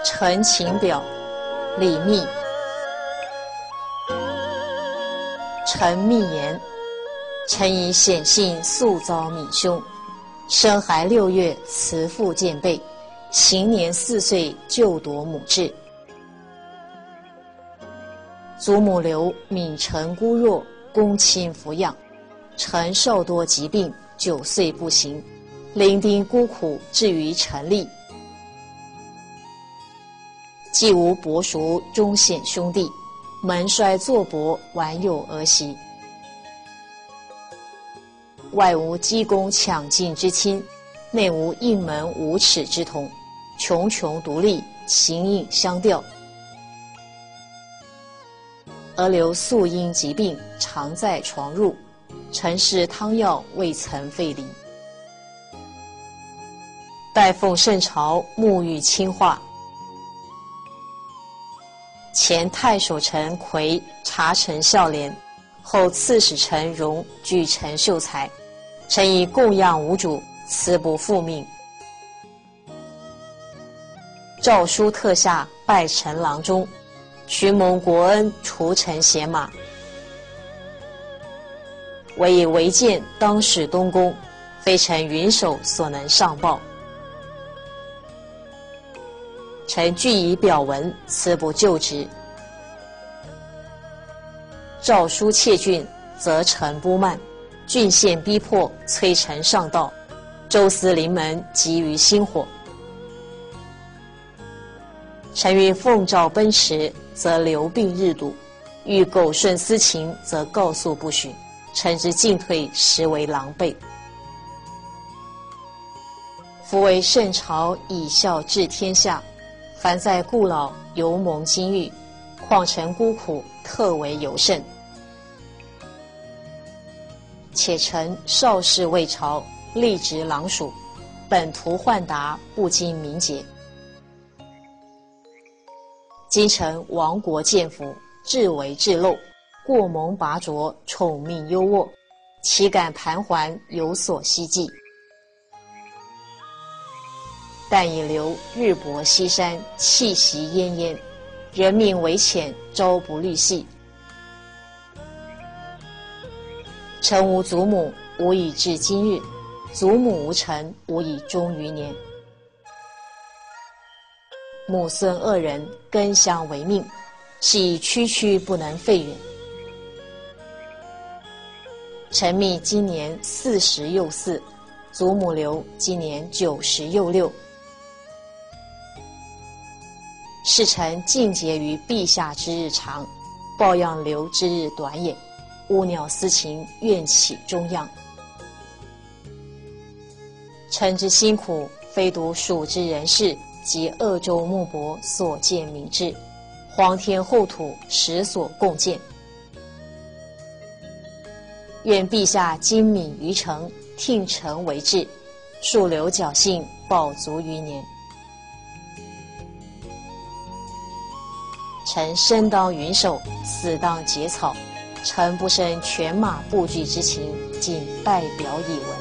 陈情表，李密。臣密言：臣以显性素遭闵凶，生孩6月，慈父见背，行年4岁，就夺母志。祖母刘闵臣孤弱，公亲抚养，臣少多疾病，9岁不行，伶仃孤苦，至于臣立。既无伯叔忠显兄弟，门衰祚薄，晚有儿媳。外无积功抢进之亲，内无应门无耻之童，穷穷独立，形影相吊。而刘素因疾病常在床褥，臣试汤药未曾废离。待奉圣朝，沐浴清化。前太守陈逵察臣孝廉，后刺史陈荣举陈秀才，臣以供养无主，辞不复命。诏书特下，拜陈郎中，许蒙国恩，除臣衔马。唯以违谏当使东宫，非臣云手所能上报。臣据以表文，辞不就职。诏书窃郡，则臣不慢；郡县逼迫，催臣上道。周司临门，急于星火。臣欲奉诏奔驰，则流病日笃；欲苟顺私情，则告诉不许。臣之进退，实为狼狈。夫为圣朝，以孝治天下。凡在故老，犹蒙金玉，况臣孤苦，特为尤甚。且臣少侍未朝，历职郎署，本图宦达，不经名节。今臣亡国见福，至为至陋，过蒙拔擢，宠命优渥，岂敢盘桓，有所希冀？但以留日薄西山，气息奄奄，人命为浅，朝不虑夕。臣无祖母，无以至今日；祖母无臣，无以终余年。母孙2人，根相为命，是以区区不能废远。臣密今年40又4，祖母刘今年90又6。是臣尽节于陛下之日长，抱养刘之日短也。乌鸟私情，怨起中央。臣之辛苦，非独蜀之人士及鄂州牧伯所见明志，皇天厚土实所共见。愿陛下精敏于诚，听臣为治，树留侥幸，保足余年。臣生当云手，死当结草。臣不生犬马布局之情，仅代表以闻。